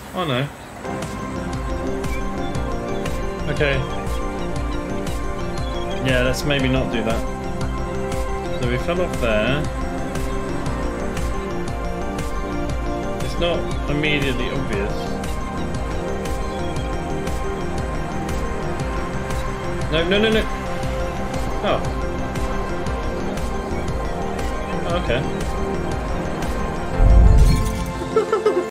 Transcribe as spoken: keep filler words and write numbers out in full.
Oh no. Okay. Yeah, let's maybe not do that. So we fell off there. It's not immediately obvious. No, no, no, no. Oh. Oh, okay.